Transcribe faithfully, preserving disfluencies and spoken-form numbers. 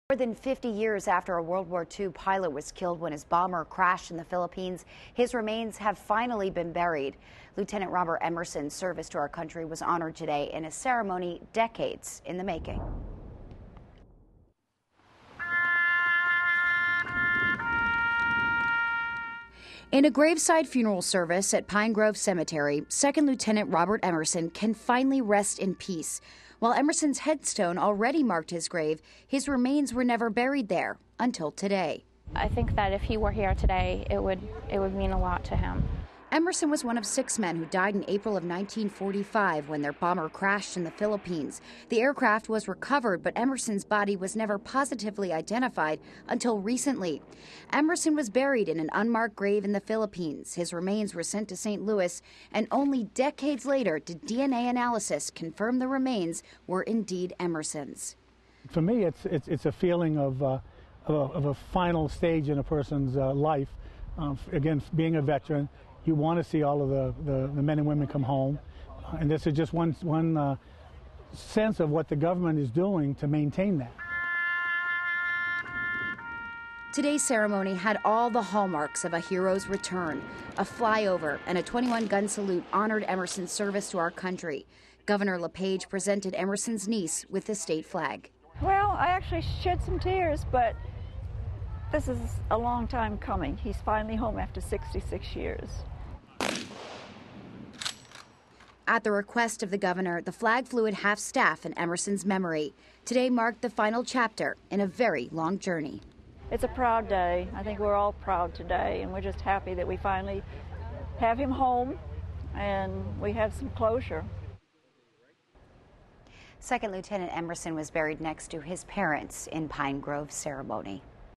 More than fifty years after a World War Two pilot was killed when his bomber crashed in the Philippines, his remains have finally been buried. Lieutenant Robert Emerson's service to our country was honored today in a ceremony decades in the making. In a graveside funeral service at Pine Grove Cemetery, Second Lieutenant Robert Emerson can finally rest in peace. While Emerson's headstone already marked his grave, his remains were never buried there until today. I think that if he were here today, it would, it would mean a lot to him. Emerson was one of six men who died in April of nineteen forty-five when their bomber crashed in the Philippines. The aircraft was recovered, but Emerson's body was never positively identified until recently. Emerson was buried in an unmarked grave in the Philippines. His remains were sent to Saint Louis, and only decades later did D N A analysis confirm the remains were indeed Emerson's. For me, it's, it's, it's a feeling of, uh, of, a, of a final stage in a person's uh, life. Um, again, being a veteran, you want to see all of the, the, the men and women come home. Uh, and this is just one, one uh, sense of what the government is doing to maintain that. Today's ceremony had all the hallmarks of a hero's return. A flyover and a twenty-one gun salute honored Emerson's service to our country. Governor LePage presented Emerson's niece with the state flag. Well, I actually shed some tears, but this is a long time coming. He's finally home after sixty-six years. At the request of the governor, the flag flew at half-staff in Emerson's memory. Today marked the final chapter in a very long journey. It's a proud day. I think we're all proud today, and we're just happy that we finally have him home and we have some closure. Second Lieutenant Emerson was buried next to his parents in Pine Grove ceremony.